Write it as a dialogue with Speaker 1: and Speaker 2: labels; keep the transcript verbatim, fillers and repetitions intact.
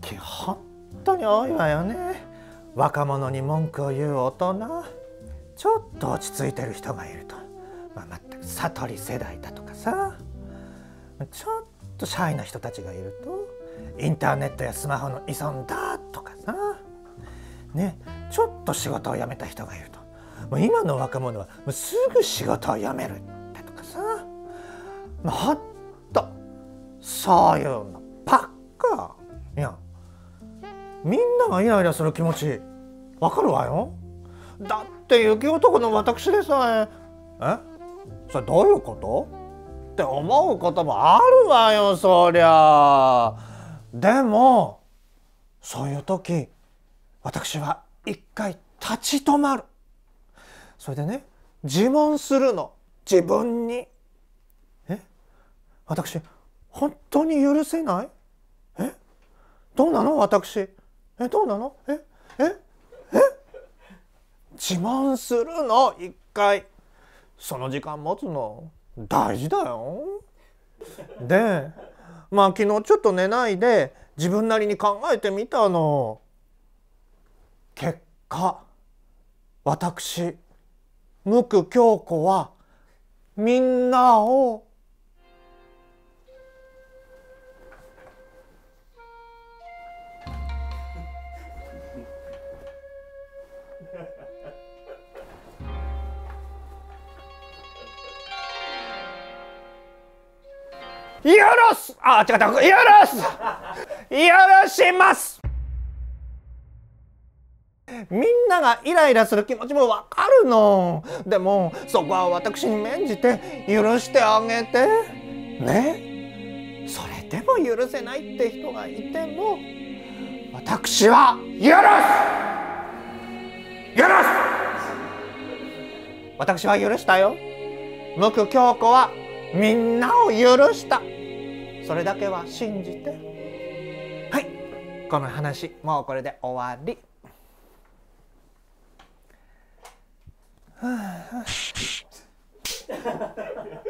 Speaker 1: 近本当に多いわよね。若者に文句を言う大人。ちょっと落ち着いてる人がいると、まあ、全く悟り世代だとかさ、ちょっとシャイな人たちがいるとインターネットやスマホの依存だとかさ、ね、ちょっと仕事を辞めた人がいると、もう今の若者はもうすぐ仕事を辞めるだとかさ、もうほんとそういうのばっか。いや、みんながイライラする気持ちわかるわよ。だって雪男の私でさえ、え、それどういうことって思うこともあるわよ、そりゃ。でもそういう時私は一回立ち止まる。それでね、自問するの、自分に。え、私本当に許せない？え、どうなの私？え、どうなの？え、え、え、自問するの一回。その時間持つの大事だよ。で、まあ昨日ちょっと寝ないで自分なりに考えてみたの。結果、私無垢京子はみんなを許す、あ、違った、許す許します。みんながイライラする気持ちもわかるの。でもそこは私に免じて許してあげてね。それでも許せないって人がいても私は許す許す私は許したよ。無垢京子はみんなを許した。それだけは信じて。はい、この話もうこれで終わり。はあはあ